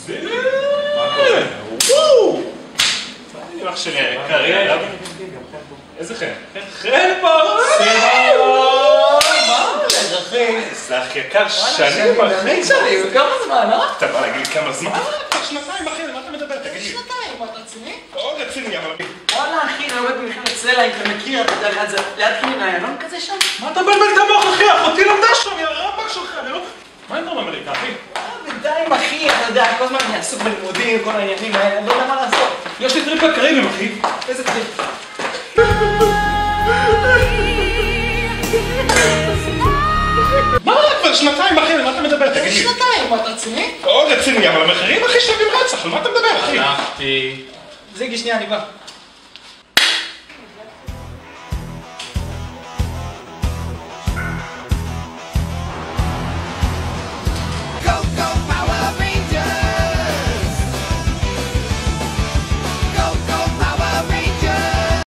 מה קורה? וואו! מה אני אח שלי היקר? איזה חן? חן ברק! מה? אחי? זה אח יקר שנים אחי. שנים, כמה זמן, אה? אתה בא להגיד לי כמה זמן? שנתיים אחי, למה אתה מדבר? תגיד לי. שנתיים, מה, אתה רציני? מאוד רציני, אבל... וואלה אחי, אני עובד במכללת סלע, אם אתה מכיר, אתה יודע ליד זה, ליד קניון איילון כזה שם? מה אתה מבלבל את המוח אחי? אחותי למדה שם, יא רבאק שלך, אני לא... מה עם דרום אמריקה אחי? בינתיים אחי, אתה יודע, כל הזמן אני עסוק בלימודים, כל העניינים האלה, אני לא יודע מה לעשות. יש לי טריפ לקריבים אחי. איזה טריפ? מה? כבר שנתיים אחי, למה אתה מדבר? תגיד לי. שנתיים, מה, אתה רציני? מאוד רציני, אבל המחירים אחי שווים רצח, על מה אתה מדבר אחי? הלכתי. זיגי, שנייה, אני בא.